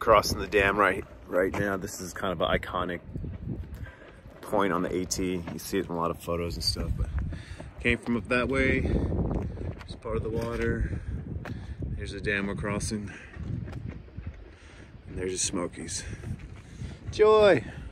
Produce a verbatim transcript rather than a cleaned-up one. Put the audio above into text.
crossing the dam right right now. This is kind of an iconic point on the AT. You see it in a lot of photos and stuff, but came from up that way. It's part of the water. There's a dam we're crossing. And there's the Smokies. Joy!